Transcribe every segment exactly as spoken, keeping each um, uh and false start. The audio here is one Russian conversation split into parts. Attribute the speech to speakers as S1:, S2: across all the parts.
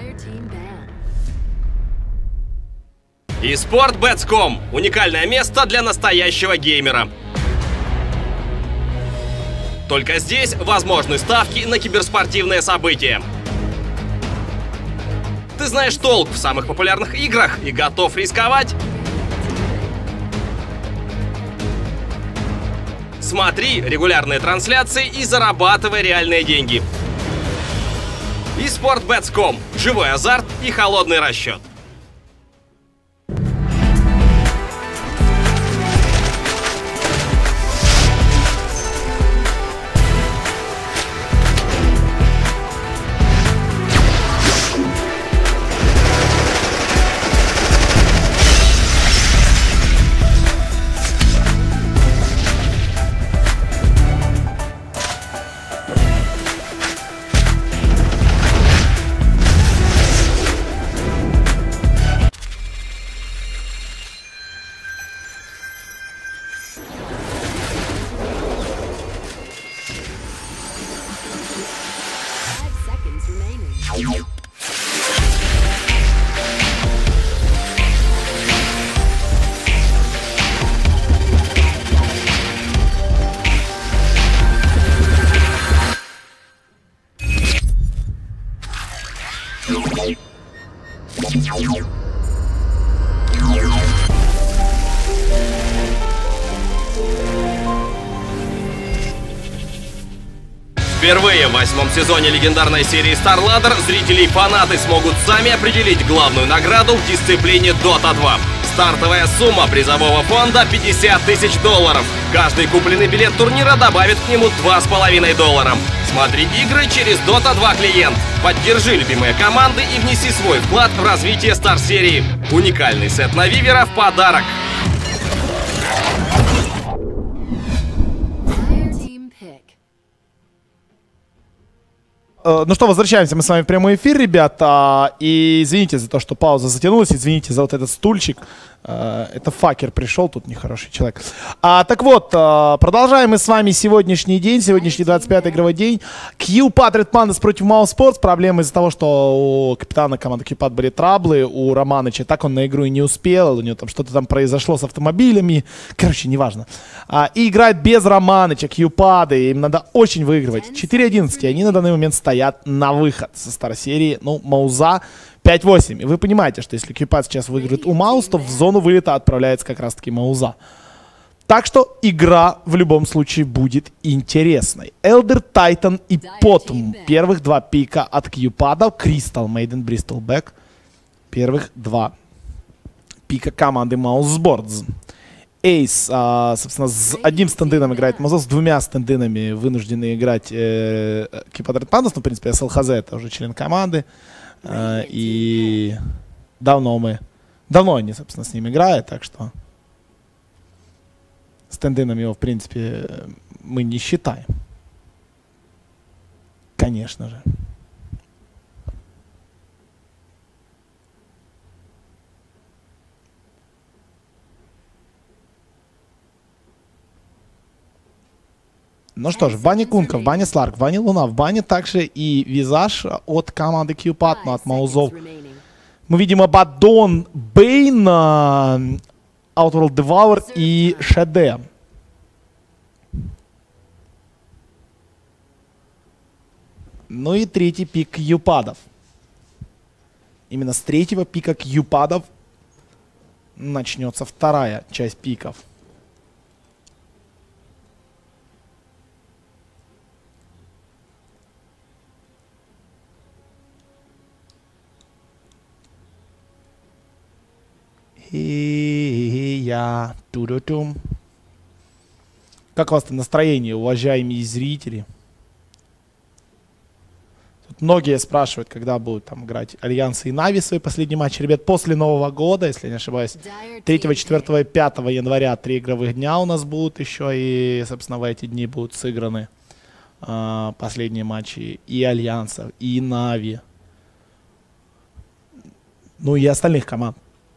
S1: и спорт бетс точка ком – уникальное место для настоящего геймера. Только здесь возможны ставки на киберспортивные события. Ты знаешь толк в самых популярных играх и готов рисковать? Смотри регулярные трансляции и зарабатывай реальные деньги. и спорт бетс точка ком – живой азарт и холодный расчет. Впервые в восьмом сезоне легендарной серии StarLadder зрители и фанаты смогут сами определить главную награду в дисциплине дота два. Стартовая сумма призового фонда пятьдесят тысяч долларов. Каждый купленный билет турнира добавит к нему два с половиной доллара. Смотри игры через дота два клиент. Поддержи любимые команды и внеси свой вклад в развитие Стар-серии. Уникальный сет на Вивера в подарок.
S2: Ну что, возвращаемся мы с вами в прямой эфир, ребята. И извините за то, что пауза затянулась. Извините за вот этот стульчик. Это факер пришел, тут нехороший человек. А, так вот, продолжаем мы с вами сегодняшний день, сегодняшний двадцать пятый игровой день. Q-Pad Red Pandas против Mousesports. Проблемы из-за того, что у капитана команды Q-Pad были траблы, у Романыча. Так он на игру и не успел. У него там что-то там произошло с автомобилями. Короче, неважно. А, и играет без Романыча Q-Pad. Им надо очень выигрывать. четыре одиннадцать. И они на данный момент стоят на выход со старой-серии. Ну, Мауза пять восемь. И вы понимаете, что если Q-Pad сейчас выиграет у Маус, то в зону вылета отправляется как раз-таки Мауза. Так что игра в любом случае будет интересной. Elder Titan и Potom. Первых два пика от Q-Pad. Crystal Maiden, Bristleback. Первых два пика команды Mousesports. Эйс, а, собственно, с одним стендином играет Мауза, с двумя стендинами вынуждены играть э, Q-Pad Red Pandas. Ну, в принципе, эс эл эйч зет это уже член команды. Uh, и давно мы, давно они, собственно, с ним играют, так что стендином его, в принципе, мы не считаем. Конечно же. Ну что ж, в бане Кунка, в бане Сларк, в бане Луна, в бане также и Визаж от команды Q-Pad, но от Маузов. Мы видим Абаддон, Бейн, Outworld Devour и Шеде. Ну и третий пик Q-Pad'ов. Именно с третьего пика Q-Pad'ов начнется вторая часть пиков. И я ту-ду-тум. Как у вас настроение, уважаемые зрители? Тут многие спрашивают, когда будут там играть Альянсы и Нави свои последние матчи. Ребят, после Нового года, если не ошибаюсь, третьего, четвёртого и пятого января три игровых дня у нас будут еще. И, собственно, в эти дни будут сыграны э, последние матчи и Альянсов, и Нави. Ну и остальных команд.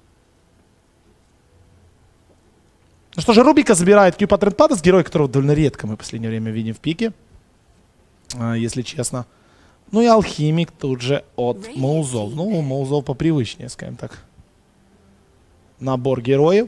S2: Ну что же, Рубика забирает Q-Pad Red Pandas, герой, которого довольно редко мы в последнее время видим в пике, если честно. Ну и алхимик тут же от Маузов. Ну, Маузов попривычнее, скажем так. Набор героев.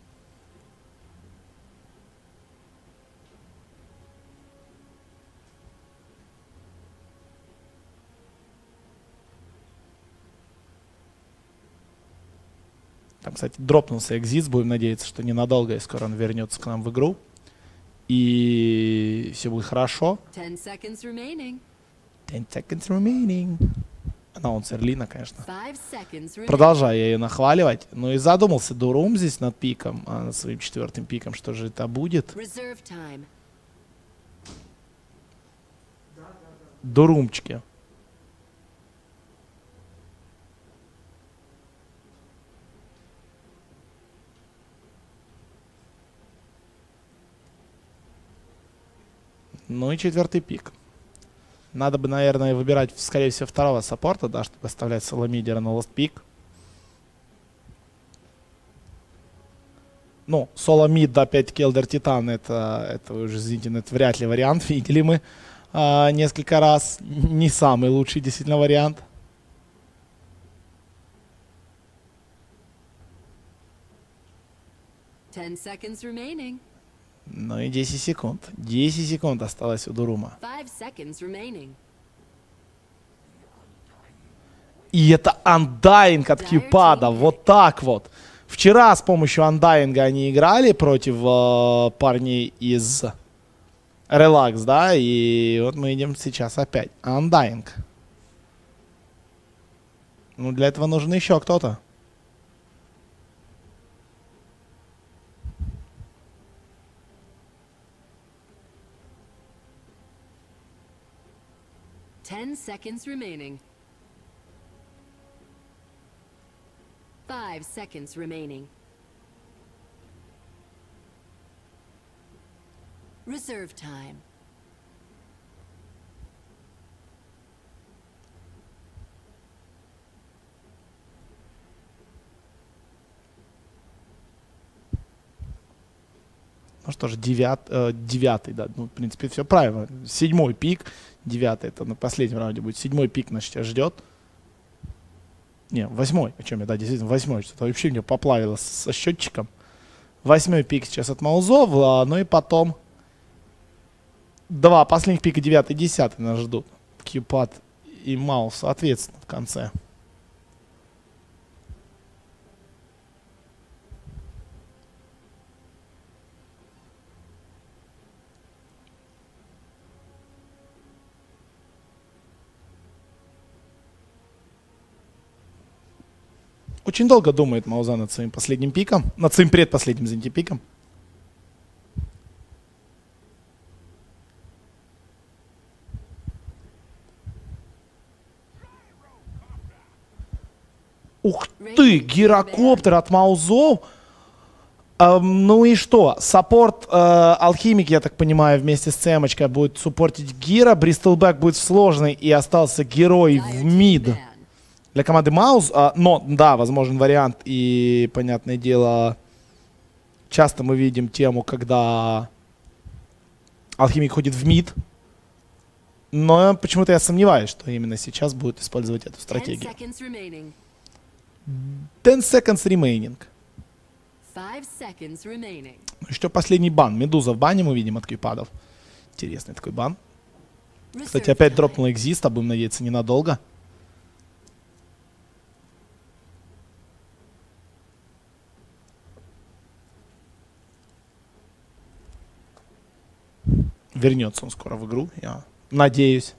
S2: Там, кстати, дропнулся Экзис. Будем надеяться, что ненадолго, и скоро он вернется к нам в игру. И все будет хорошо.
S3: Ten seconds remaining.
S2: ten seconds remaining. Анонсер Лина, конечно.
S3: Five seconds remaining.
S2: Продолжаю я ее нахваливать. Ну и задумался Дурум здесь над пиком, а, над своим четвертым пиком, что же это будет.
S3: Reserve time.
S2: Дурумчики. Ну и четвертый пик. Надо бы, наверное, выбирать, скорее всего, второго саппорта, да, чтобы оставлять соло-мидера на ласт пик. Ну, соло-мид, да, опять-таки, Элдер Титан, это, это уже, извините, это вряд ли вариант. Видели мы а, несколько раз. Не самый лучший, действительно, вариант.
S3: Ten seconds remaining.
S2: Ну и десять секунд. десять секунд осталось у Дурума.
S3: Five seconds remaining.
S2: И это андайинг от Кьюпада. Вот так вот. Вчера с помощью андайинга они играли против э, парней из Relax, да? И вот мы идем сейчас опять. Андайинг. Ну, для этого нужен еще кто-то.
S3: Ten seconds remaining. Five seconds remaining. Reserve time.
S2: Ну что ж, девят, э, девятый, да, ну, в принципе, все правильно. Седьмой пик, девятый, это на последнем раунде будет. Седьмой пик, значит, тебя ждет. Не, восьмой, о чем я, да, действительно, восьмой. Что-то вообще мне поплавило со счетчиком. Восьмой пик сейчас от Маузов, а, ну и потом два последних пика, девятый, десятый нас ждут. Кьюпад и Маус, соответственно, в конце. Очень долго думает Мауза над своим последним пиком. Над своим предпоследним, извините, пиком. Ух ты, гирокоптер от Маузов. Эм, ну и что? Саппорт, э, алхимик, я так понимаю, вместе с Цемочкой будет суппортить Гира. Бристлбэк будет сложный, и остался герой в мид. Для команды Маус, а, но, да, возможен вариант, и, понятное дело, часто мы видим тему, когда алхимик ходит в мид, но почему-то я сомневаюсь, что именно сейчас будет использовать эту стратегию. ten seconds remaining.
S3: Five seconds remaining.
S2: Ну и что последний бан? Медуза в бане мы видим от Кьюпадов. Интересный такой бан. Кстати, опять дропнул Экзиста, будем надеяться, ненадолго. Вернется он скоро в игру, я надеюсь.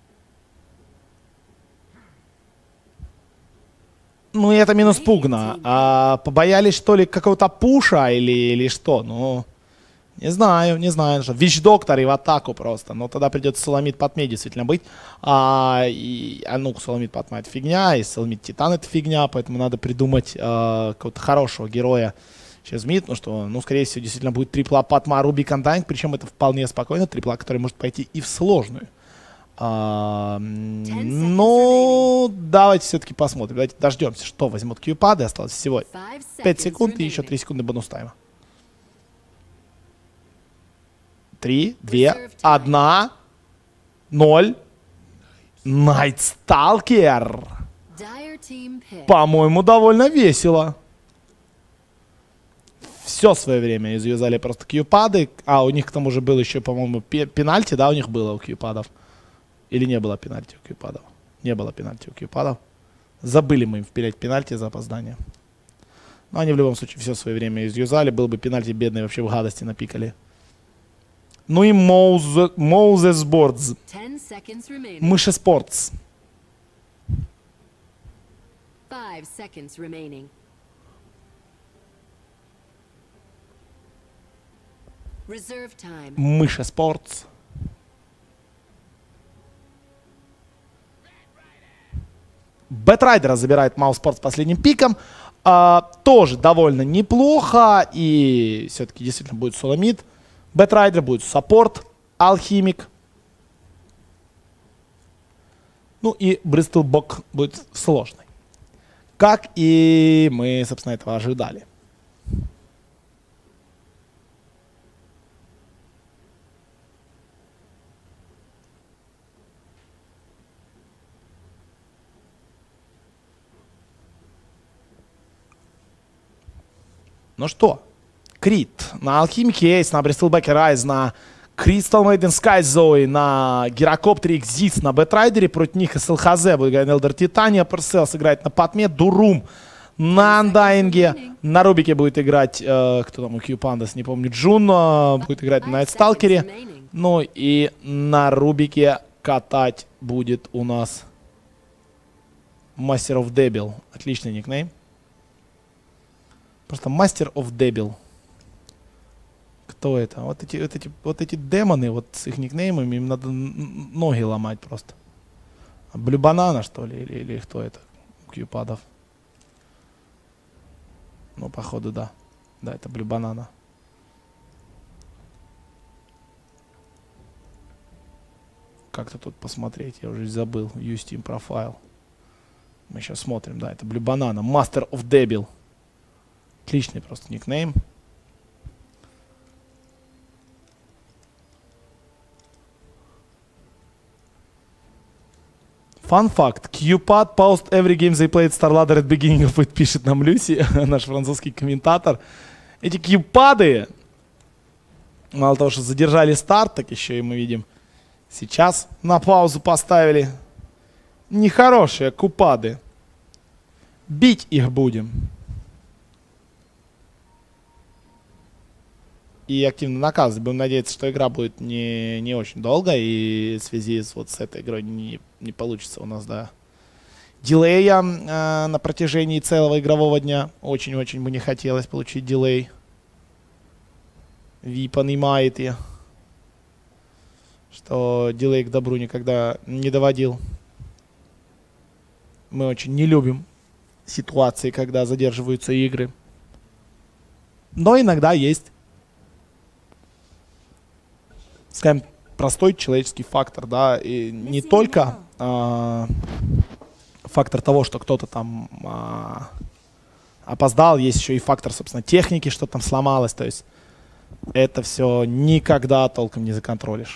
S2: Ну, и это минус Пугна. А, побоялись, что ли, какого-то пуша или, или что? Ну, не знаю, не знаю. Вич-доктор и в атаку просто. Но тогда придется Суламид Патме действительно быть. А, и, а ну, Суламид Патма это фигня, и Суламид Титан это фигня, поэтому надо придумать а, какого-то хорошего героя. Сейчас мид, ну что, ну, скорее всего, действительно будет трипла Патма, Руби, Кандайнг, причем это вполне спокойно, трипла, которая может пойти и в сложную. А, но давайте все-таки посмотрим, давайте дождемся, что возьмут Кьюпады, осталось всего пять секунд и еще три секунды бонус тайма. три, два, один, ноль. Найтсталкер.
S3: Dire team pick.
S2: По-моему, довольно весело. Все свое время изъюзали просто кьюпады. А, у них к тому же был еще, по-моему, пенальти, да, у них было у кьюпадов. Или не было пенальти у кьюпадов? Не было пенальти у кьюпадов. Забыли мы им впилять пенальти за опоздание. Но они в любом случае все свое время изъюзали. Был бы пенальти, бедные вообще в гадости напикали. Ну и Моузес Бордс.
S3: Ten seconds remaining.
S2: Мыши Спортс.
S3: Five seconds remaining. Reserve time.
S2: Мыши Спортс. Бэтрайдера забирает Маус Спортс последним пиком. А, тоже довольно неплохо. И все-таки действительно будет соломид. Бэтрайдер будет саппорт. Алхимик. Ну и Бристлбок будет сложный. Как и мы, собственно, этого ожидали. Ну что, Крит на Алхимике Эйс, на Бристлбеке Райз, на Crystal Maiden Sky Zoe, на Гирокоптере Экзис, на Бэтрайдере. Против них СЛХЗ будет играть Элдер Титания, Персел сыграет на Патме, Дурум на Андайнге, на Рубике будет играть, э, кто там у Q-Pandas, не помню, Джун, э, будет играть на Найтсталкере. Ну и на Рубике катать будет у нас Master of Devil. Отличный никнейм. Просто Master of Devil. Кто это? Вот эти, вот эти, вот эти демоны, вот с их никнеймами, им надо ноги ломать просто. Блю Банана, что ли? Или, или кто это? У Кьюпадов. Ну, походу, да. Да, это Блю Банана. Как-то тут посмотреть, я уже забыл. Use Team Profile. Мы сейчас смотрим, да, это Блю Банана. Master of Devil. Отличный просто никнейм. Fun fact. Q-Pad paused every game they played StarLadder at beginning of it, пишет нам Люси, наш французский комментатор. Эти Q-Pады, мало того, что задержали старт, так еще и мы видим, сейчас на паузу поставили. Нехорошие Q-Pады. Бить их будем. И активно наказывать. Будем надеяться, что игра будет не, не очень долго. И в связи с, вот, с этой игрой не, не получится у нас, да, дилея э, на протяжении целого игрового дня. Очень-очень бы не хотелось получить дилей. Ви понимаете, что дилей к добру никогда не доводил. Мы очень не любим ситуации, когда задерживаются игры. Но иногда есть, скажем, простой человеческий фактор, да, и не только э, фактор того, что кто-то там э, опоздал, есть еще и фактор, собственно, техники, что там сломалось, то есть это все никогда толком не законтролишь.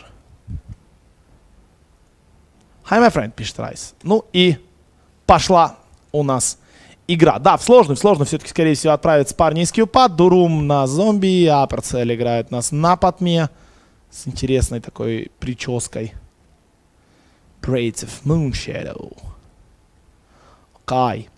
S2: Hi, my friend, пишет Райс. Ну и пошла у нас игра. Да, в сложную, в сложную все-таки, скорее всего, отправится парни из Q-Pad. Дурум на зомби, Аперцель играет нас на Патме. С интересной такой прической. Braids of Moonshadow. Кай.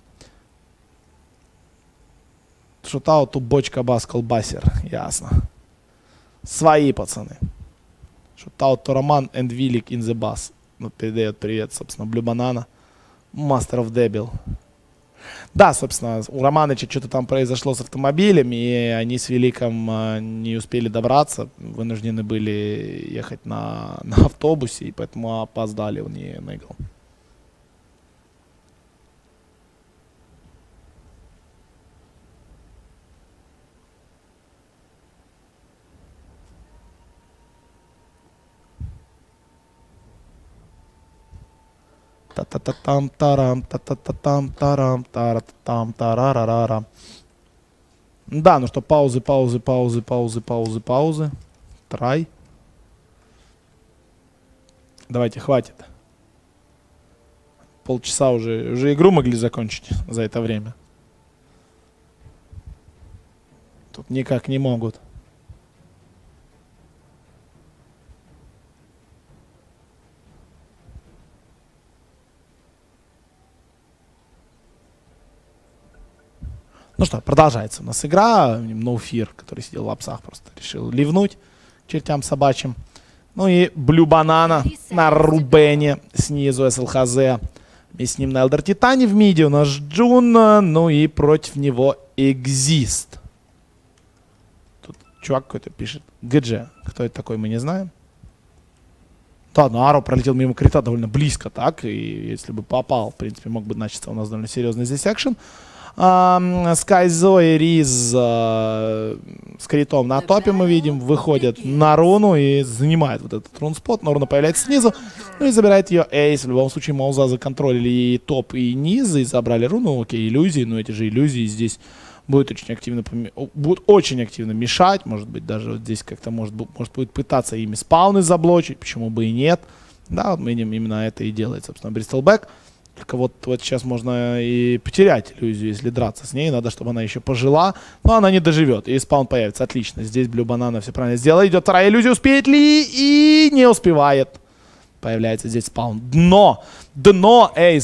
S2: Шутауту бочка бас колбасер. Ясно. Свои пацаны. Шутауту Роман and Вилик in the bass. Ну, передает привет, собственно, Блю Банана. Master of Devil. Да, собственно, у Романыча что-то там произошло с автомобилем, и они с Великом э, не успели добраться, вынуждены были ехать на, на автобусе, и поэтому опоздали, он не наиграл. Та-та-та-там, тарам, та-та-та-там, тарам, тара-та-там, тарарарара. Да, ну что, паузы, паузы, паузы, паузы, паузы, паузы. Трай. Давайте, хватит. полчаса уже, уже игру могли закончить за это время. Тут никак не могут. Ну что, продолжается у нас игра. No Fear, который сидел в апсах, просто решил ливнуть чертям собачьим. Ну и Blue Banana на Рубене снизу эс эл эйч зет. Вместе с ним на Elder Titan в миде у нас Джун. Ну и против него Exist. Тут чувак какой-то пишет. джи джи. Кто это такой, мы не знаем. Да, но Аро пролетел мимо крита довольно близко, так. И если бы попал, в принципе, мог бы начаться у нас довольно серьезный здесь экшен. Скайзо и Риз uh, с критом на топе мы видим, выходят на руну и занимает вот этот рун-спот, но руна появляется снизу, ну и забирает ее Эйс. В любом случае Мауза законтролили и топ, и низ, и забрали руну. Окей, иллюзии, но эти же иллюзии здесь будут очень активно, будут очень активно мешать, может быть даже вот здесь как-то может, может будет пытаться ими спауны заблочить, почему бы и нет. Да, вот мы видим, именно это и делает, собственно, Бристолбэк. Только вот, вот сейчас можно и потерять иллюзию, если драться с ней. Надо, чтобы она еще пожила. Но она не доживет. И спаун появится. Отлично. Здесь Blue Banana все правильно сделала. Идет вторая иллюзия. Успеет ли? И не успевает. Появляется здесь спаун. Дно. Дно. Эйс.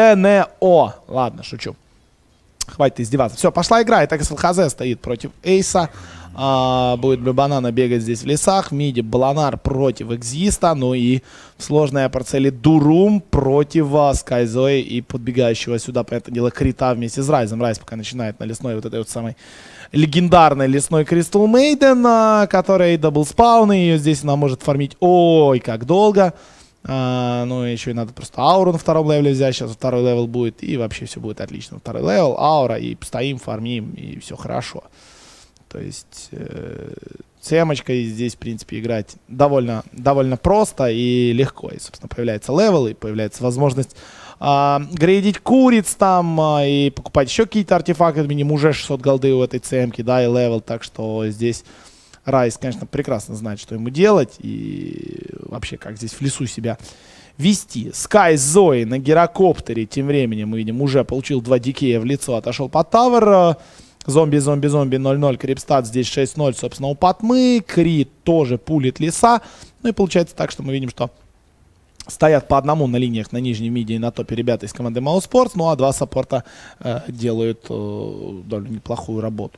S2: ДНО. Ладно, шучу. Хватит издеваться. Все, пошла игра. Итак, эс эл эйч зет стоит против Эйса. А, будет Blue Banana бегать здесь в лесах. В миде Баланар против Экзиста. Ну и в сложной парцели Дурум против Скайзои и подбегающего сюда, понятное дело, Крита вместе с Райзом. Райз пока начинает на лесной вот этой вот самой легендарной лесной Crystal Maiden, которая и даблспауны. Ее здесь она может фармить ой как долго. А, ну и еще и надо просто ауру на втором левеле взять. Сейчас второй левел будет и вообще все будет отлично. Второй левел, аура и стоим, фармим и все хорошо. То есть э, цемочкой здесь, в принципе, играть довольно, довольно просто и легко. И, собственно, появляется левел, и появляется возможность э, грейдить куриц там э, и покупать еще какие-то артефакты. Минимум уже шестьсот голды у этой цемки, да, и левел. Так что здесь Райс, конечно, прекрасно знает, что ему делать. И вообще, как здесь в лесу себя вести. Скай Зои на гирокоптере тем временем, мы видим, уже получил два дикея в лицо, отошел под тавер. Зомби, зомби, зомби, ноль ноль, Крипстат здесь шесть ноль, собственно, у Патмы. Крит тоже пулит леса. Ну и получается так, что мы видим, что стоят по одному на линиях на нижнем миде и на топе ребята из команды Mausports. Ну а два саппорта э, делают э, довольно неплохую работу.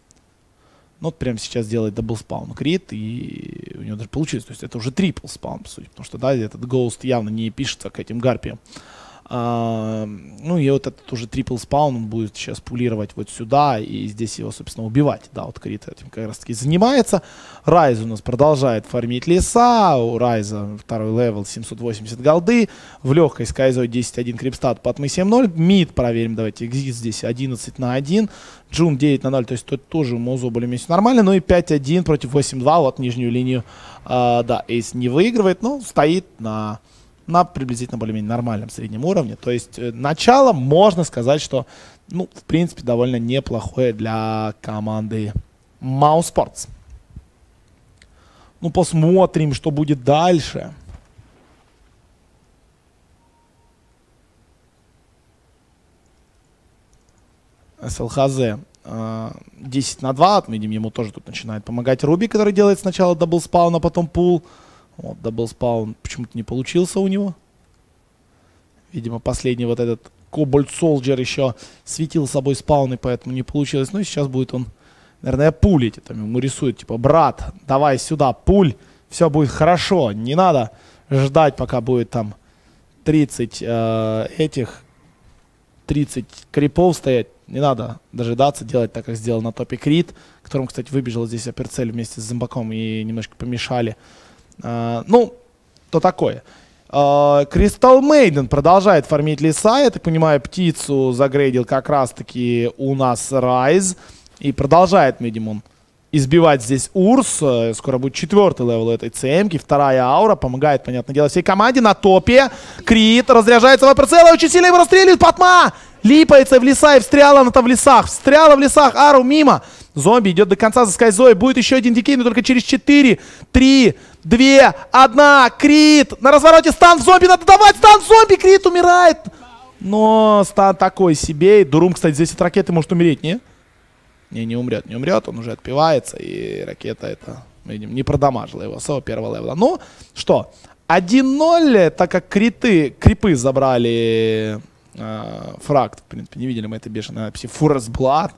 S2: Ну вот прямо сейчас делает даблспаун Крит, и у него даже получилось. То есть это уже трипл спаун, по сути. Потому что, да, этот Ghost явно не пишется к этим гарпиям. Uh, ну и вот этот уже трипл спаун, он будет сейчас пулировать вот сюда и здесь его, собственно, убивать. Да, вот Крит этим как раз таки занимается. Райз у нас продолжает фармить леса. У Райза второй левел, семьсот восемьдесят голды. В легкой Скайзой десять один Крипстат, Патмы семь ноль. Мид проверим, давайте. Экзит здесь одиннадцать на один. Джун девять на ноль, то есть тут тоже у Мозу более-менее нормально. Ну и пять один против восемь два. Вот нижнюю линию, uh, да, Эйс не выигрывает, но стоит на... на приблизительно более-менее нормальном среднем уровне. То есть э, начало, можно сказать, что, ну, в принципе, довольно неплохое для команды Mausports. Ну, посмотрим, что будет дальше. эс эл эйч зет э, десять на два. Отметим, ему тоже тут начинает помогать Руби, который делает сначала даблспаун, а потом пул. Вот, даблспаун почему-то не получился у него. Видимо, последний вот этот Кобальт Солджер еще светил собой спауны, поэтому не получилось. Ну и сейчас будет он, наверное, пулить. Там ему рисует, типа, брат, давай сюда, пуль, все будет хорошо. Не надо ждать, пока будет там тридцать э, этих, тридцать крипов стоять. Не надо дожидаться, делать так, как сделал на топе Крит, которому, кстати, выбежал здесь Аперцель вместе с зомбаком и немножко помешали. Uh, ну, то такое. Uh, Crystal Maiden продолжает фармить леса. Я так понимаю, птицу загрейдил как раз-таки у нас Райз. И продолжает, видимо, он избивать здесь Урс. Uh, скоро будет четвертый левел этой цемки. Вторая аура. Помогает, понятное дело, всей команде. На топе Крит разряжается в прицел. Очень сильно его расстреливает. Патма липается в леса и встряла она там в лесах. Встряла в лесах. Ару мимо. Зомби идет до конца за Скайзой. Будет еще один дикей, но только через четыре, три, два, один. Крит. На развороте стан в зомби. Надо давать стан в зомби. Крит умирает. Но стан такой себе. И Дурум, кстати, здесь от ракеты может умереть, не? Не, не умрет, не умрет. Он уже отпивается. И ракета это, видим, не продамажила его с первого левела. Ну, что? один ноль, так как криты, крипы забрали э, фракт. В принципе, не видели мы этой бешеной надписи. Forest Blood.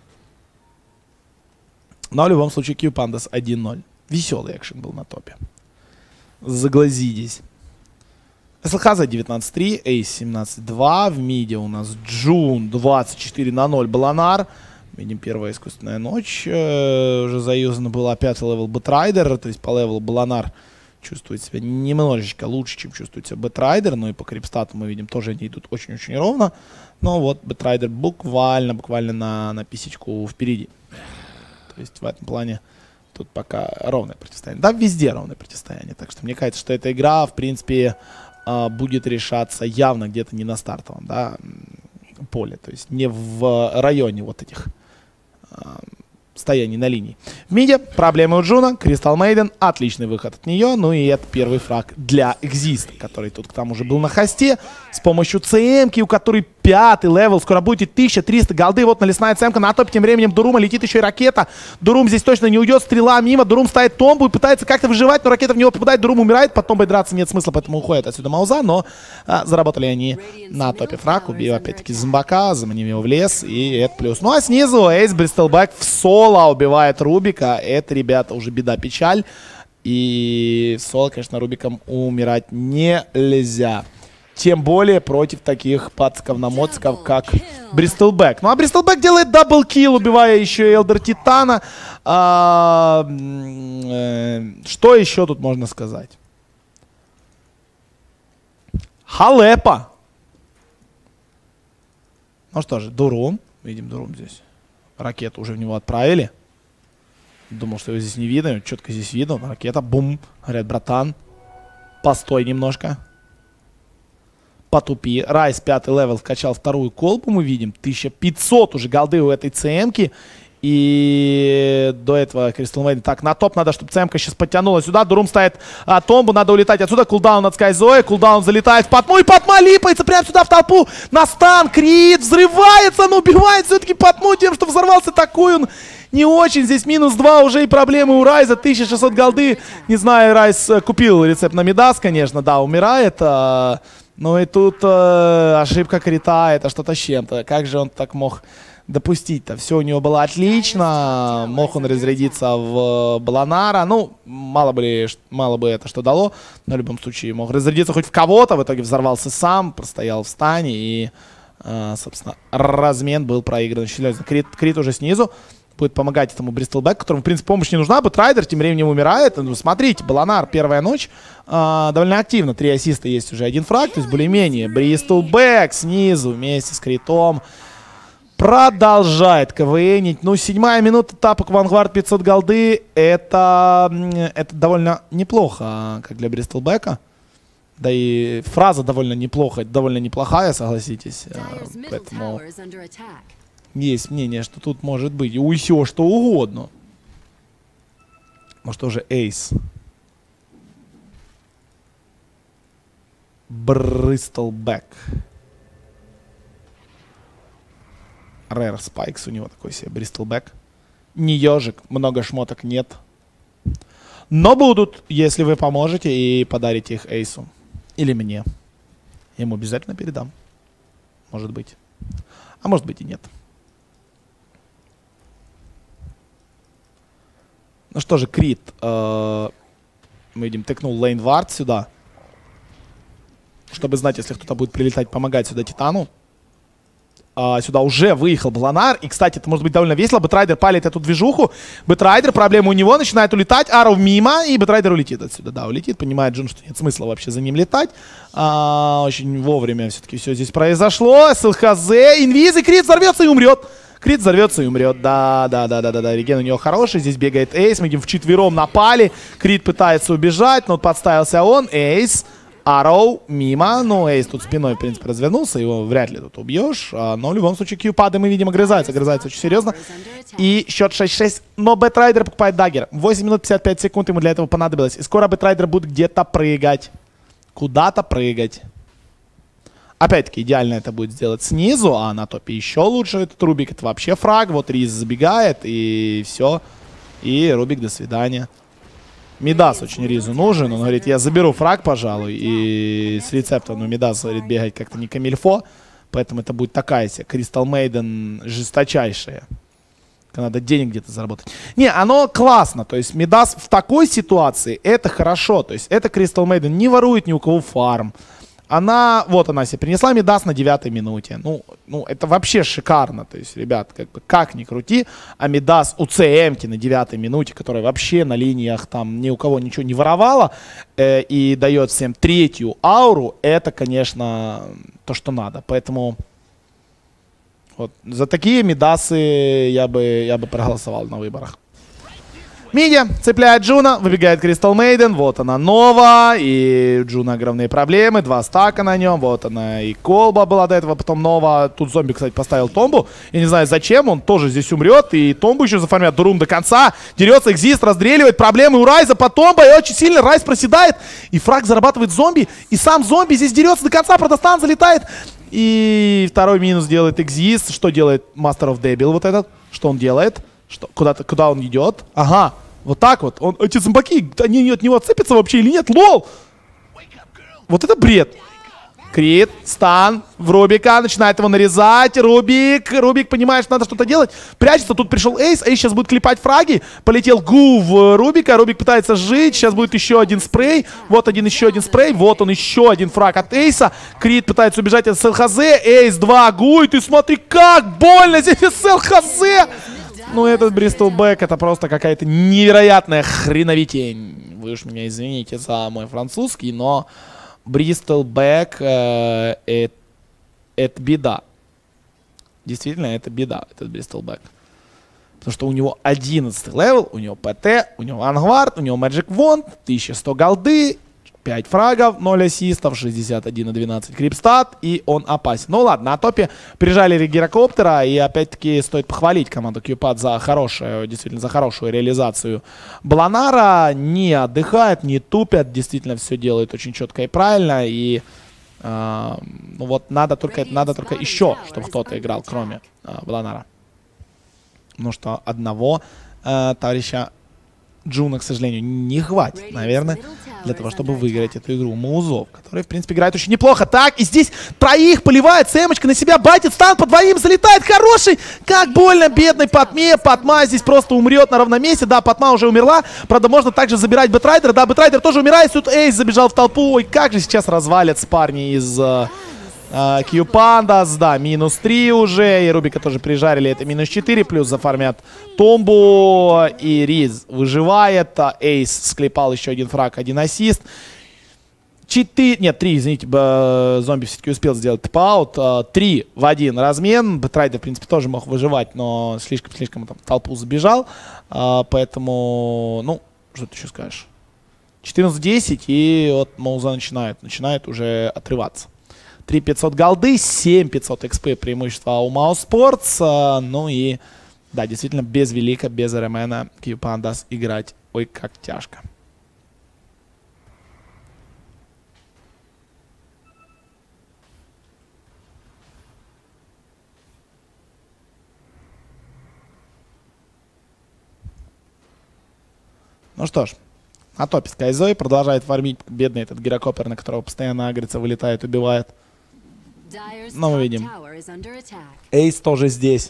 S2: Но в любом случае Q Pandas один ноль. Веселый экшен был на топе. Заглазитесь. СЛХЗ девятнадцать три, Эйс семнадцать два. В миде у нас Джун двадцать четыре на ноль. Баланар. Видим, первая искусственная ночь. Э, уже заюзана была пятый левел Бэтрайдер. То есть по левелу Баланар чувствует себя немножечко лучше, чем чувствует себя Бэтрайдер. Ну и по крипстату мы видим, тоже они идут очень-очень ровно. Но вот Бэтрайдер буквально, буквально на, на писечку впереди. То есть в этом плане тут пока ровное противостояние. Да, везде ровное противостояние. Так что мне кажется, что эта игра, в принципе, будет решаться явно где-то не на стартовом, да, поле. То есть не в районе вот этих стояний на линии. В миде проблемы у Джуна. Crystal Maiden. Отличный выход от нее. Ну и это первый фраг для Exist, который тут к тому же был на хосте. С помощью ЦМки, у которой пятый левел. Скоро будет тысяча триста голды. Вот налесная ЦМка. На топе тем временем Дурума летит еще и ракета. Дурум здесь точно не уйдет. Стрела мимо. Дурум ставит томбу и пытается как-то выживать, но ракета в него попадает. Дурум умирает. Под томбой драться нет смысла, поэтому уходит отсюда Мауза. Но а, заработали они на топе фраг. Убив опять-таки зомбака. Заманив его в лес. И это плюс. Ну а снизу Эйс Бристлбэк в соло убивает Рубика. Это, ребята, уже беда, печаль. И в соло, конечно, Рубиком умирать нельзя. Тем более против таких пацков-намотцков, как Бристлбэк. Ну а Бристлбэк делает даблкил, убивая еще и Элдер Титана. А, э, что еще тут можно сказать? Халепа. Ну что же, Дурум. Видим, Дурум здесь. Ракету уже в него отправили. Думал, что его здесь не видно. Четко здесь видно. Ракета, бум. Говорят, братан, постой немножко. Потупи. Райс пятый левел вкачал вторую колбу, мы видим. тысяча пятьсот уже голды у этой ЦМки. И до этого Crystal Maiden. Так, на топ надо, чтобы ЦМка сейчас подтянула сюда. Дурум ставит а, томбу, надо улетать отсюда. Кулдаун от Скайзоя. Кулдаун залетает в Патму. И Патма липается прямо сюда в толпу. На стан. Крит взрывается, но убивает все-таки Патму тем, что взорвался такой он. Не очень. Здесь минус два уже и проблемы у Райза. тысяча шестьсот голды. Не знаю, Райз купил рецепт на Мидас, конечно. Да, умирает. А, но и тут а, ошибка Крита. Это что-то с чем-то. Как же он так мог допустить-то? Все у него было отлично. Мог он разрядиться в Баланара. Ну, мало бы, мало бы это что дало. Но в любом случае мог разрядиться хоть в кого-то. В итоге взорвался сам. Простоял в стане. И, а, собственно, размен был проигран. Крит, Крит уже снизу. Будет помогать этому Бристлбэк, которому, в принципе, помощь не нужна. Бэтрайдер тем временем умирает. Ну, смотрите, Баланар, первая ночь. А, довольно активно. Три ассиста есть уже, один фраг. То есть более-менее. Бристлбэк снизу вместе с Критом продолжает КВНить. Ну, седьмая минута, тапок Vanguard пятьсот голды. Это, это довольно неплохо, как для Бристлбэка. Да и фраза довольно неплохо, довольно неплохая, согласитесь. Поэтому есть мнение, что тут может быть и все что угодно. Может, тоже Эйс. Бристлбэк. Rare Spikes у него такой себе. Бристлбэк. Не ежик, много шмоток нет. Но будут, если вы поможете и подарите их Эйсу. Или мне. Я ему обязательно передам. Может быть. А может быть и нет. Ну что же, Крит. Э, мы видим, тыкнул Лейнвард сюда. Чтобы знать, если кто-то будет прилетать, помогать сюда Титану. А, сюда уже выехал Баланар. И, кстати, это может быть довольно весело. Бэтрайдер палит эту движуху. Бэтрайдер, проблема у него, начинает улетать. Арроу мимо, и Бэтрайдер улетит отсюда. Да, улетит. Понимает Джун, что нет смысла вообще за ним летать. А, очень вовремя все-таки все здесь произошло. СЛХЗ, инвиз, и Крит взорвется и умрет. Крит взорвется и умрет. Да, да, да, да, да, да. Реген у него хороший. Здесь бегает Эйс. Мы видим, вчетвером напали. Крит пытается убежать, но подставился он. Эйс. Арроу мимо, ну Эйс тут спиной, в принципе, развернулся, его вряд ли тут убьешь, а, но в любом случае Q-пады мы видим огрызаются, огрызаются очень серьезно. И счет шесть шесть, но Бэтрайдер покупает даггер. восемь минут пятьдесят пять секунд ему для этого понадобилось, и скоро Бэтрайдер будет где-то прыгать, куда-то прыгать. Опять-таки, идеально это будет сделать снизу, а на топе еще лучше этот Рубик. Это вообще фраг. Вот Риз забегает, и все. И Рубик, до свидания. Мидас очень Ризу нужен. Он говорит, я заберу фраг, пожалуй. И с рецептом, ну, Мидас, говорит, бегать как-то не камильфо. Поэтому это будет такая себе Crystal Maiden жесточайшая. Надо денег где-то заработать. Не, оно классно. То есть Мидас в такой ситуации, это хорошо. То есть это Crystal Maiden не ворует ни у кого фарм. Она, вот она себе принесла Мидас на девятой минуте. Ну, ну, это вообще шикарно. То есть, ребят, как бы, как ни крути, а Мидас у ЦМки на девятой минуте, которая вообще на линиях там ни у кого ничего не воровала, э, и дает всем третью ауру, это, конечно, то, что надо. Поэтому вот, за такие Мидасы я бы, я бы проголосовал на выборах. Мидия цепляет Джуна, выбегает Crystal Maiden, вот она Нова, и Джуна огромные проблемы, два стака на нем, вот она и колба была до этого, потом Нова, тут зомби, кстати, поставил Томбу, я не знаю зачем, он тоже здесь умрет, и Томбу еще заформят Дурум до конца, дерется Экзист, раздреливает, проблемы у Райза по Томбо, и очень сильно Райз проседает, и фраг зарабатывает зомби, и сам зомби здесь дерется до конца, Протостан залетает, и второй минус делает Экзист, что делает Master of Devil вот этот, что он делает, что, куда-то, куда он идет, ага. Вот так вот. Он, эти зомбаки, они от него отцепятся вообще или нет? Лол! Вот это бред. Крит, стан в Рубика, начинает его нарезать. Рубик, Рубик понимает, что надо что-то делать. Прячется, тут пришел Эйс. Эйс сейчас будет клепать фраги. Полетел Гу в Рубика. Рубик пытается жить. Сейчас будет еще один спрей. Вот один, еще один спрей. Вот он, еще один фраг от Эйса. Крит пытается убежать от СЛХЗ. Эйс, два, Гу. И ты смотри, как больно здесь СЛХЗ. Ну, этот Бристол Бэк, это просто какая-то невероятная хреновитень. Вы уж меня извините за мой французский, но Бристол Бэк э, э, это беда. Действительно, это беда, этот Бристол Бэк. Потому что у него одиннадцатый левел, у него ПТ, у него Ангвард, у него Magic Wand, тысяча сто голды, пять фрагов, ноль ассистов, шестьдесят один на двенадцать крипстат, и он опасен. Ну ладно, на топе прижали гирокоптера, и опять-таки стоит похвалить команду Кьюпад за хорошую, действительно, за хорошую реализацию Бланара. Не отдыхает, не тупят, действительно все делают очень четко и правильно, и э, ну вот надо только, надо только еще, чтобы кто-то играл, кроме э, Бланара. Ну что, одного э, товарища Джуна, к сожалению, не хватит, наверное, для того, чтобы выиграть эту игру. Маузов, который, в принципе, играет очень неплохо. Так, и здесь троих поливает, Сэмочка на себя байтит, стан по двоим залетает, хороший. Как больно, бедный Патме. Патма здесь просто умрет на ровном месте. Да, Патма уже умерла. Правда, можно также забирать Бэтрайдера. Да, Бэтрайдер тоже умирает. Тут Эйс забежал в толпу. Ой, как же сейчас развалятся парни из... Кьюпандас, да, минус три уже, и Рубика тоже прижарили, это минус четыре, плюс зафармят Томбу, и Риз выживает, Эйс склепал еще один фраг, один ассист, четыре, нет, три, извините, зомби все-таки успел сделать тп-аут, три в один размен, Бэтрайдер, в принципе, тоже мог выживать, но слишком-слишком там в толпу забежал, поэтому, ну, что ты еще скажешь, четырнадцать десять, и вот Мауза начинает, начинает уже отрываться. три пятьсот голды, семь пятьсот экспы преимущества у Маус Спортс. Ну и, да, действительно, без Велика, без РМНа Кьюпандас играть, ой, как тяжко. Ну что ж, на топе Скайзой продолжает фармить бедный этот гирокопер, на которого постоянно агрится, вылетает, убивает. Но мы видим, Эйс тоже здесь.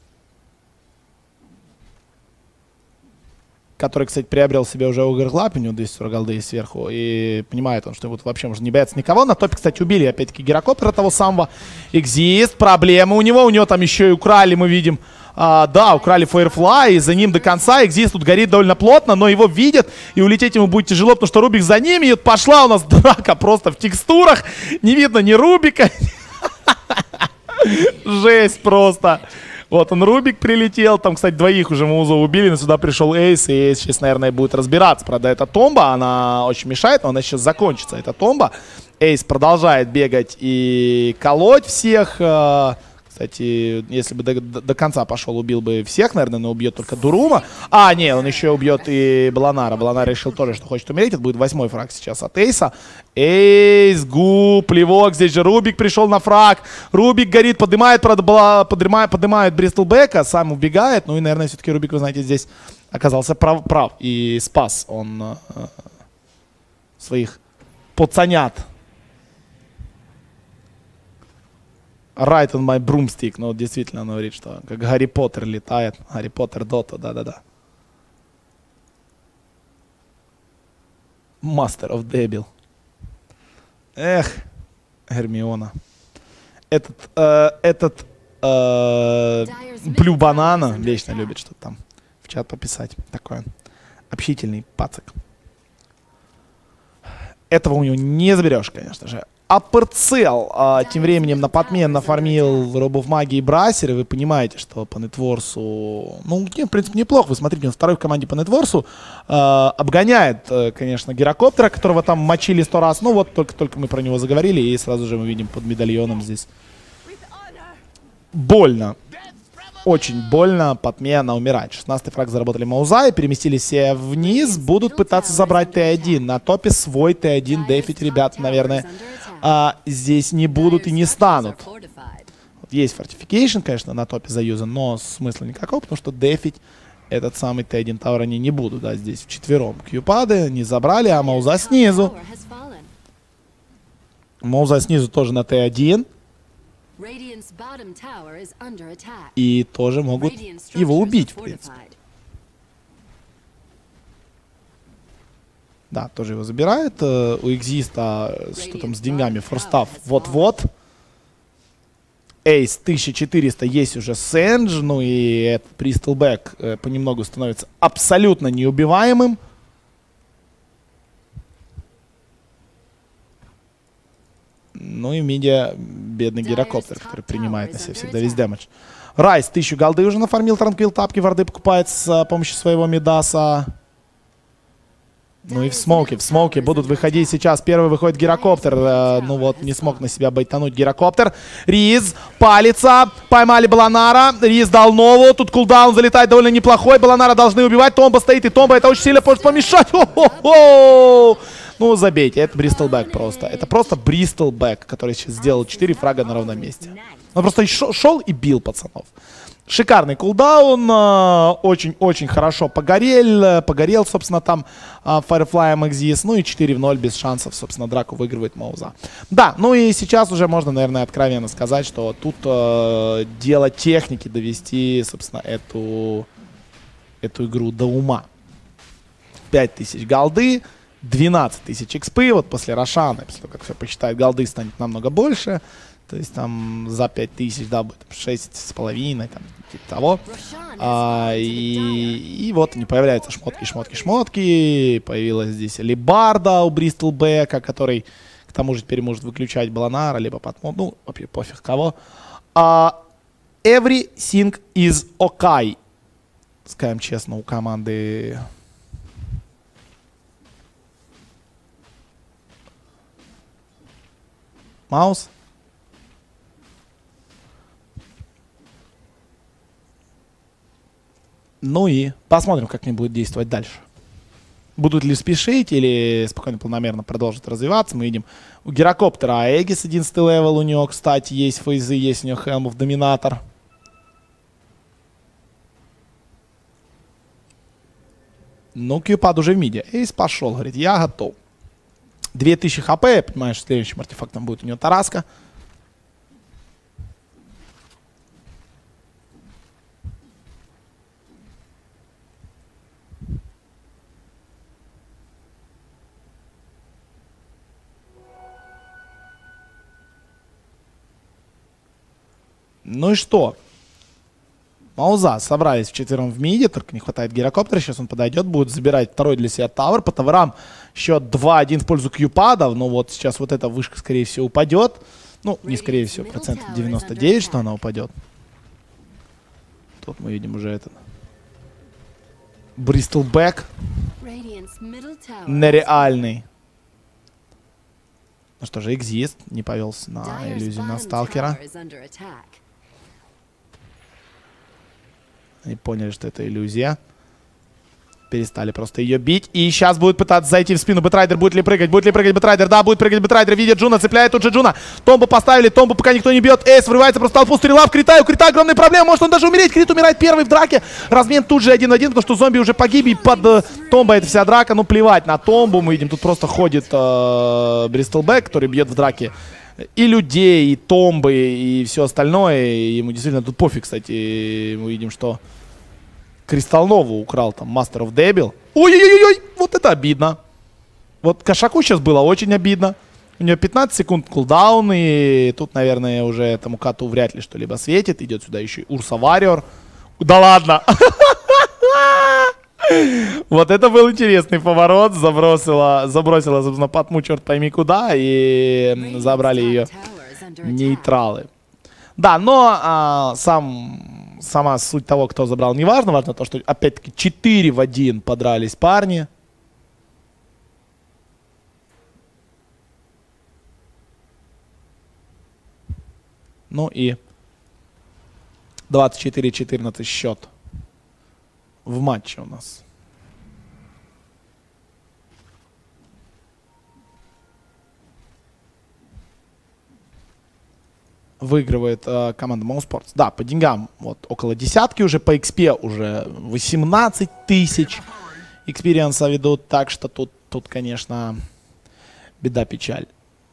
S2: Который, кстати, приобрел себе уже Огрглап, у него двести сорок голды сверху. И понимает он, что вот вообще можно не бояться никого. На топе, кстати, убили опять-таки гирокопера того самого. Экзист, проблемы у него. У него там еще и украли, мы видим. А, да, украли Firefly, и за ним до конца. Экзист тут горит довольно плотно, но его видят, и улететь ему будет тяжело, потому что Рубик за ними. И пошла у нас драка просто в текстурах. Не видно ни Рубика. Жесть просто. Вот он, Рубик прилетел. Там, кстати, двоих уже Маузов убили, но сюда пришел Эйс, и Эйс сейчас, наверное, будет разбираться. Правда, эта томба, она очень мешает, но она сейчас закончится, эта томба. Эйс продолжает бегать и колоть всех. Кстати, Кстати, если бы до, до, до конца пошел, убил бы всех, наверное, но убьет только Дурума. А, не, он еще убьет и Баланара. Баланар решил тоже, что хочет умереть. Это будет восьмой фраг сейчас от Эйса. Эйс, гу, плевок. Здесь же Рубик пришел на фраг. Рубик горит, поднимает, поднимает, поднимает Бристлбека, сам убегает. Ну и, наверное, все-таки Рубик, вы знаете, здесь оказался прав, прав. И спас он э, своих пацанят. Right on my broomstick. Ну, действительно, он говорит, что как Гарри Поттер летает. Гарри Поттер Дота, да-да-да. Master of Devil. Эх, Гермиона. Этот, э, этот, э, Блю Банана вечно любит что-то там в чат пописать. Такой он общительный пацак. Этого у него не заберешь, конечно же. Аперцел а, тем временем на подмен нафармил Робов Магии и Брасер. И вы понимаете, что по нетворсу, ну, в принципе, неплохо. Вы смотрите, он второй в команде по нетворсу. А, обгоняет, конечно, Гирокоптера, которого там мочили сто раз. Ну, вот только-только мы про него заговорили. И сразу же мы видим под медальоном здесь. Больно. Очень больно. Подмена умирает. шестнадцатый фраг заработали Мауза и переместились все вниз. Будут пытаться забрать Т один. На топе свой Т один дефить, ребята, наверное, а, здесь не будут и не станут. Вот есть фортификейшн, конечно, на топе заюзан, но смысла никакого, потому что дефить этот самый Т один тавер они не будут. Да, здесь вчетвером кьюпады не забрали, а Мауза снизу. Мауза снизу тоже на Т один. И тоже могут его убить, в принципе. Да, тоже его забирает. Uh, у Экзиста, что там с деньгами, форстав вот-вот. Эйс тысяча четыреста есть уже Сэндж. Ну и этот Бристлбек uh, понемногу становится абсолютно неубиваемым. Ну и в миде бедный Гирокоптер, который принимает на себя всегда весь дэмэдж. Райс тысячу голды уже нафармил, Транквил тапки, варды покупает с помощью своего Мидаса. Ну и в смоуке, в смоуке будут выходить сейчас. Первый выходит Гирокоптер. Э, ну вот, не смог на себя байтануть Гирокоптер. Риз палится. Поймали Баланара. Риз дал новую. Тут кулдаун залетает довольно неплохой. Баланара должны убивать. Томба стоит. И Томба это очень сильно может помешать. Хо-хо-хо! Ну, забейте. Это Бристлбек просто. Это просто Бристлбек, который сейчас сделал четыре фрага на ровном месте. Он просто шел и бил пацанов. Шикарный кулдаун, очень-очень хорошо погорел, погорел, собственно, там Firefly Exist, ну и четыре в ноль без шансов, собственно, драку выигрывает Мауза. Да, ну и сейчас уже можно, наверное, откровенно сказать, что тут э, дело техники довести, собственно, эту, эту игру до ума. пять тысяч голды, двенадцать тысяч экспы, вот после Рошана, после того, как все посчитает, голды станет намного больше. То есть там за пять тысяч, да, будет шесть с половиной, там, типа того. А, и, и вот они появляются шмотки, шмотки, шмотки. Появилась здесь Либарда у Бристлбека, который к тому же теперь может выключать Баланара, либо Патмон, ну, вообще пофиг кого. А, everything is okay. Скажем честно, у команды... Маус. Ну и посмотрим, как они будут действовать дальше. Будут ли спешить или спокойно, планомерно продолжат развиваться. Мы видим у Гирокоптера Аегис одиннадцатый левел. У него, кстати, есть фейзы, есть у него Helm of Dominator. Ну, Кьюпад уже в миде. Эйс пошел, говорит, я готов. две тысячи хп, я понимаю, что следующим артефактом будет у него Тараска. Ну и что? Мауза собрались вчетвером в миде, только не хватает Гирокоптера. Сейчас он подойдет, будет забирать второй для себя тавер. По таверам счет два один в пользу Кьюпадов. Но вот сейчас вот эта вышка, скорее всего, упадет. Ну, не скорее всего, процент девяносто девять, что она упадет. Тут мы видим уже этот Бристлбек. Нереальный. Ну что же, Экзист не повелся на иллюзию на сталкера. Они поняли, что это иллюзия. Перестали просто ее бить. И сейчас будет пытаться зайти в спину. Бэтрайдер будет ли прыгать? Будет ли прыгать Бэтрайдер? Да, будет прыгать Бэтрайдер. Видит Джуна, цепляет тут же Джуна. Томбу поставили. Томбу пока никто не бьет. Эйс врывается просто толпу. Стрела в Крита. У Крита огромные проблемы. Может он даже умереть. Крит умирает первый в драке. Размен тут же один в один, потому что зомби уже погиб. И под э, Томбой это вся драка. Ну плевать на Томбу. Мы видим, тут просто ходит э, Бристлбэк, который бьет в драке и людей, и Томбы, и все остальное. И ему действительно тут пофиг, кстати. Мы видим, что Кристалл Нову украл там Master of Devil. Ой-ой-ой-ой, вот это обидно. Вот Кошаку сейчас было очень обидно. У нее пятнадцать секунд кулдаун, и тут, наверное, уже этому коту вряд ли что-либо светит. Идет сюда еще и Урса Варриор. Да ладно! Вот это был интересный поворот. Забросила, забросила, собственно, Патму черт пойми куда, и забрали ее нейтралы. Да, но а, сам, сама суть того, кто забрал, не важно. Важно то, что опять-таки четыре в один подрались парни. Ну и двадцать четыре четырнадцать счет в матче у нас. Выигрывает э, команда Mousesports. Да, по деньгам вот около десятки уже, по экспе уже восемнадцать тысяч экспириенса ведут. Так что тут, тут, конечно, беда, печаль.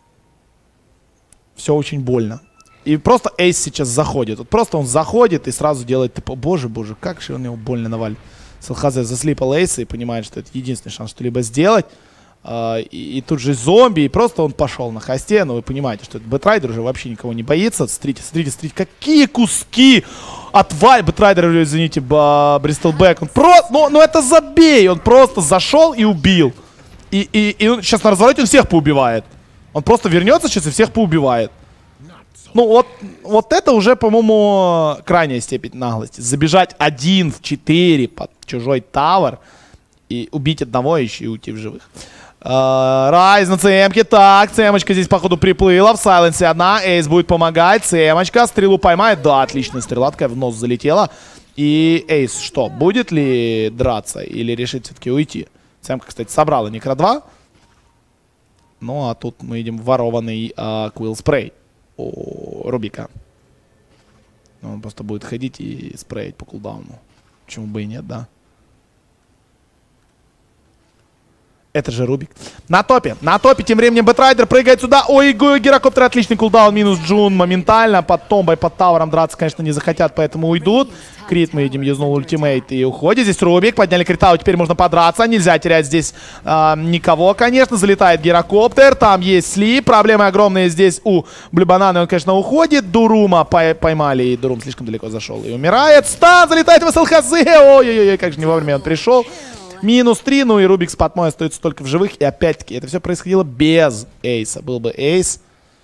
S2: Все очень больно. И просто Эйс сейчас заходит. Вот просто он заходит и сразу делает типа, боже, боже, как же он его больно навалит. СЛХЗ заслипал Эйса и понимает, что это единственный шанс что-либо сделать. Uh, и, и тут же зомби, и просто он пошел на хосте. Но вы понимаете, что этот Бэтрайдер уже вообще никого не боится. Смотрите, смотрите, смотрите, какие куски от Валь. Бэтрайдер, извините, Бристлбэк. Он просто, ну, ну это забей. Он просто зашел и убил. И, и, и он сейчас на развороте он всех поубивает. Он просто вернется сейчас и всех поубивает. Ну вот, вот это уже, по-моему, крайняя степень наглости. Забежать один в четыре под чужой тавер и убить одного еще и уйти в живых. Райз на цемке. Так, цемочка здесь, походу, приплыла. В сайленсе одна. Эйс будет помогать. Цемочка стрелу поймает. Да, отличная стрела. Такая в нос залетела. И Эйс что, будет ли драться или решит все-таки уйти? Цемка, кстати, собрала Некро два. Ну, а тут мы видим ворованный а, Квилл Спрей у Рубика. Он просто будет ходить и спреять по кулдауну. Почему бы и нет, да? Это же Рубик. На топе. На топе тем временем Бэтрайдер прыгает сюда. Ой, Гирокоптер, отличный кулдаун. Минус Джун моментально. Под Томбой, под Тавером драться, конечно, не захотят, поэтому уйдут. Крит, мы видим, юзнул ультимейт и уходит. Здесь Рубик. Подняли Крита, теперь можно подраться. Нельзя терять здесь э, никого, конечно. Залетает Гирокоптер. Там есть слип. Проблемы огромные здесь у Блюбананы. Он, конечно, уходит. Дурума поймали. И Дурум слишком далеко зашел и умирает. Стан залетает в СЛХЗ. Ой-ой-ой, как же не вовремя он пришел. Минус три, ну и Рубик с Патмой остается только в живых. И опять-таки, это все происходило без Эйса. Был бы Эйс,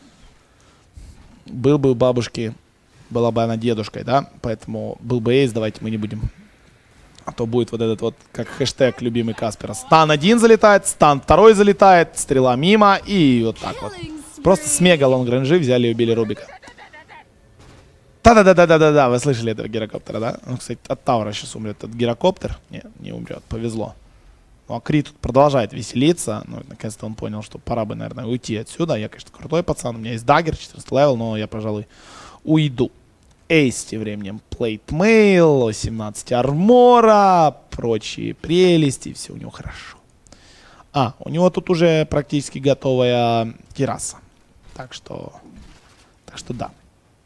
S2: был бы у бабушки, была бы она дедушкой, да? Поэтому был бы Эйс, давайте мы не будем. А то будет вот этот вот, как хэштег любимый Каспера. Стан один залетает, стан второй залетает, стрела мимо и вот так вот. Просто с мега лонгренджи взяли и убили Рубика. Да-да-да-да-да-да, вы слышали этого гирокоптера, да? Ну, кстати, от Таура сейчас умрет этот гирокоптер. Не, не умрет, повезло. Ну, а Крит тут продолжает веселиться. Ну, наконец-то он понял, что пора бы, наверное, уйти отсюда. Я, конечно, крутой пацан, у меня есть даггер, четырнадцатый левел, но я, пожалуй, уйду. Эйс тем временем плейт мейл, семнадцать армора, прочие прелести, все у него хорошо. А, у него тут уже практически готовая терраса. Так что, так что да.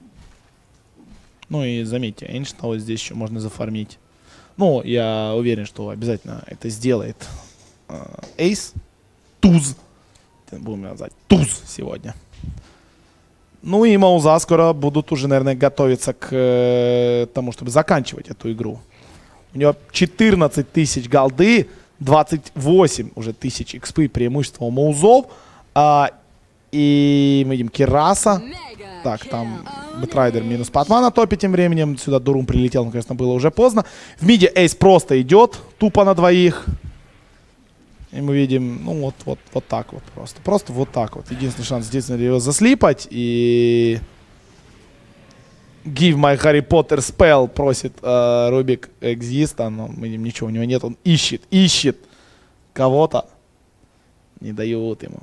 S2: Ну и заметьте, Ancient вот здесь еще можно зафармить. Ну, я уверен, что обязательно это сделает Эйс. Туз. Будем назвать Туз сегодня. Ну и Мауза скоро будут уже, наверное, готовиться к э, тому, чтобы заканчивать эту игру. У него четырнадцать тысяч голды, двадцать восемь уже тысяч экспы преимущества у Маузов. А, и мы видим Кираса. Так, там Бэтрайдер минус Патма на топе тем временем. Сюда Дурум прилетел, но, конечно, было уже поздно. В миде Эйс просто идет, тупо на двоих. И мы видим, ну вот, вот, вот так вот просто. Просто вот так вот. Единственный шанс здесь его заслипать. И Give my Harry Potter spell, просит э, Рубик Экзиста, но мы ничего у него нет, он ищет, ищет кого-то, не дают ему.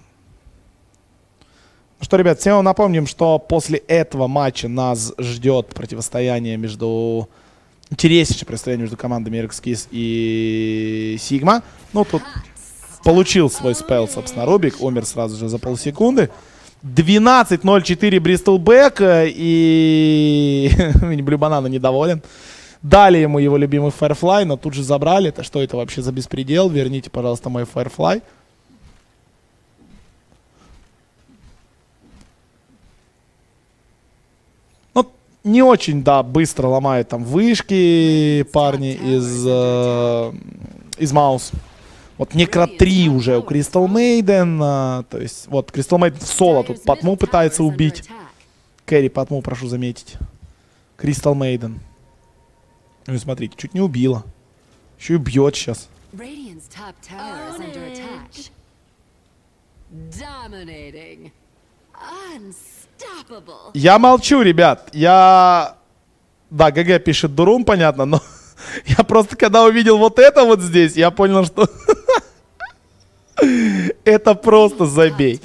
S2: Ну что, ребят, всем напомним, что после этого матча нас ждет противостояние между... Интереснейшее противостояние между командами Эрикскис и Сигма. Ну, тут получил свой спел, собственно, Рубик, умер сразу же за полсекунды. двенадцать ноль четыре Бристлбэк, и Блю Банана недоволен. Дали ему его любимый Firefly, но тут же забрали. Это что это вообще за беспредел? Верните, пожалуйста, мой Firefly. Ну, не очень, да, быстро ломают там вышки парни из, э, из Маус. Вот Некро три уже у Crystal Maiden. А, то есть, вот Crystal Maiden в соло тут Патму пытается убить. Кэрри Патму, прошу заметить. Crystal Maiden. Ну и смотрите, чуть не убила. Еще и бьет сейчас. Я молчу, ребят. Я... Да, ГГ пишет Дурум, понятно, но... Я просто, когда увидел вот это вот здесь, я понял, что... Это просто забей.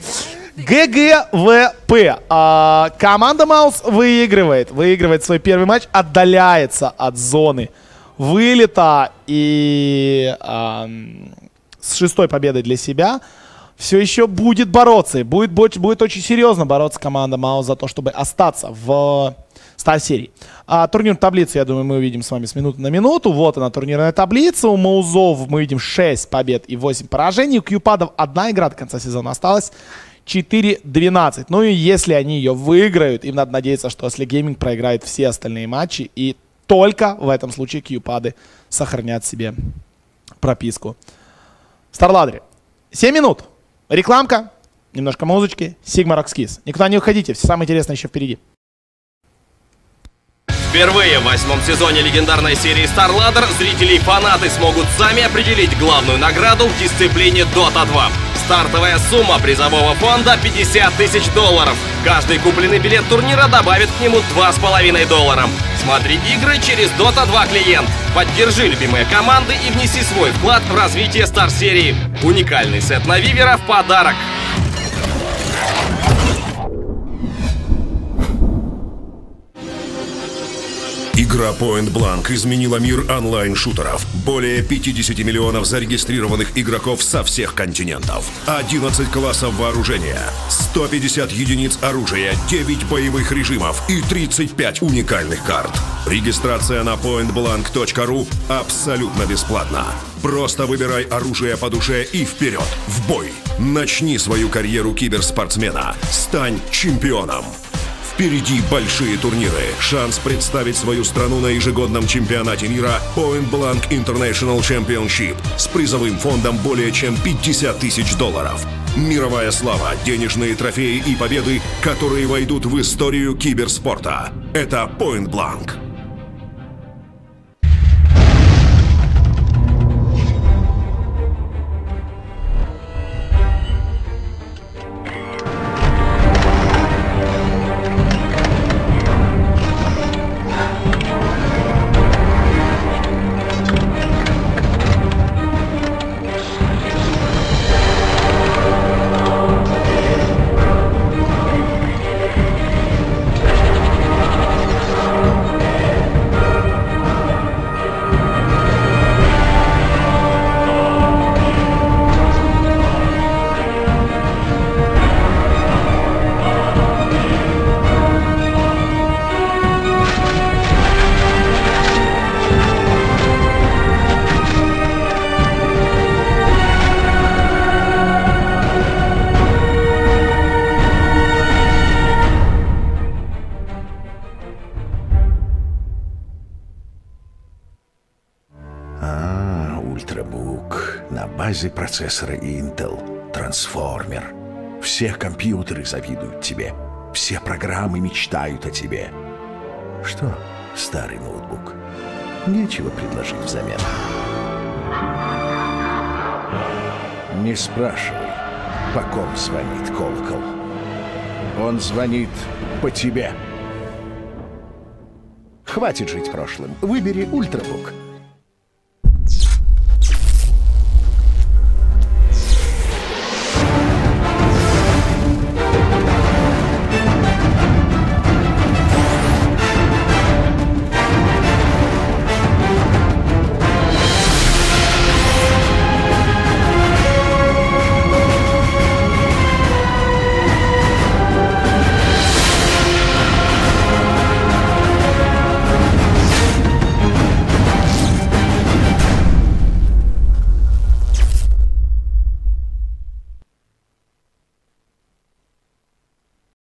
S2: ГГВП. А, команда Маус выигрывает. Выигрывает свой первый матч. Отдаляется от зоны вылета. И а, с шестой победой для себя все еще будет бороться. И будет, будет очень серьезно бороться команда Маус за то, чтобы остаться в... Стар-серии. А, турнир таблицы, я думаю, мы увидим с вами с минуты на минуту. Вот она, турнирная таблица. У Маузов мы видим шесть побед и восемь поражений. У Кьюпадов одна игра до конца сезона осталась. четыре двенадцать. Ну и если они ее выиграют, им надо надеяться, что Slay Gaming проиграет все остальные матчи. И только в этом случае Кьюпады сохранят себе прописку. StarLadder. семь минут. Рекламка. Немножко музычки. Sigma Rocks Kiss. Никуда не уходите. Все самое интересное еще впереди.
S1: Впервые в восьмом сезоне легендарной серии StarLadder зрители и фанаты смогут сами определить главную награду в дисциплине Дота два. Стартовая сумма призового фонда пятьдесят тысяч долларов. Каждый купленный билет турнира добавит к нему два с половиной доллара. Смотри игры через Дота два клиент. Поддержи любимые команды и внеси свой вклад в развитие Стар-серии. Уникальный сет на Вивера в подарок.
S4: Игра Point Blank изменила мир онлайн-шутеров. Более пятидесяти миллионов зарегистрированных игроков со всех континентов. одиннадцать классов вооружения, сто пятьдесят единиц оружия, девять боевых режимов и тридцать пять уникальных карт. Регистрация на point blank точка ру абсолютно бесплатна. Просто выбирай оружие по душе и вперед, в бой. Начни свою карьеру киберспортсмена. Стань чемпионом. Впереди большие турниры. Шанс представить свою страну на ежегодном чемпионате мира Point Blank International Championship с призовым фондом более чем пятьдесят тысяч долларов. Мировая слава, денежные трофеи и победы, которые войдут в историю киберспорта. Это Point Blank.
S5: Процессоры Intel, трансформер. Все компьютеры завидуют тебе. Все программы мечтают о тебе. Что, старый ноутбук, нечего предложить взамен? Не спрашивай, по ком звонит колокол. Он звонит по тебе. Хватит жить прошлым. Выбери Ультрабук.